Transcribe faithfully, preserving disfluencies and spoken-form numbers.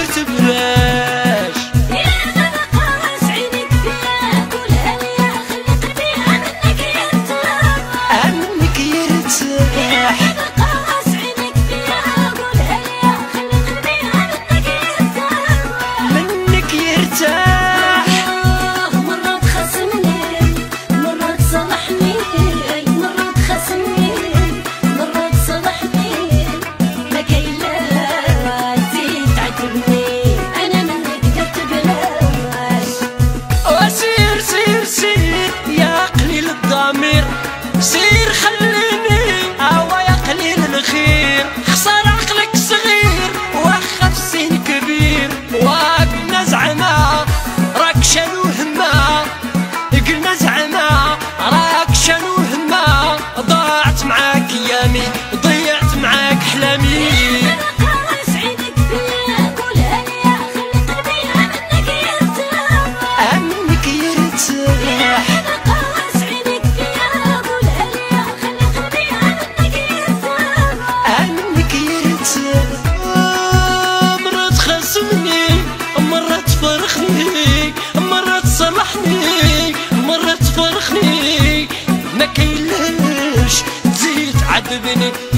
درت بلاش. يا نقاص عينك فيها قولها ليا خلي قلبي عنك يرتاح. عنك يرتاح. نقاص عينك فيها قولها ليا خلي قلبي عنك يرتاح. منك يرتاح. مرة تخصمني مرة تصلحني مرة تخصمني مرة تصلحني ما كاين لا تزيد تعاتبني أنا منك درت بلاش. وسير سير سير يا قليل الضمير سير خليني هوا يا قليل الخير. خسر عقلك صغير واخا في السن كبير. وقلنا زعما راك شانو هما قلنا زعما راك شانو هما. ضاعت معاك ايامي ضيعت معاك احلامي. نقاص عينك فيا قولها ليا خلي قلبي عنك يرتاح. عنك يرتاح. نقاص عينك فيا قولها ليا خلي قلبي عنك يرتاح. عنك يرتاح. مرة تخاصمني مرة تفرخني مرة تصلحني مرة تفرخني ما كاينلاش تزيد تعذبني.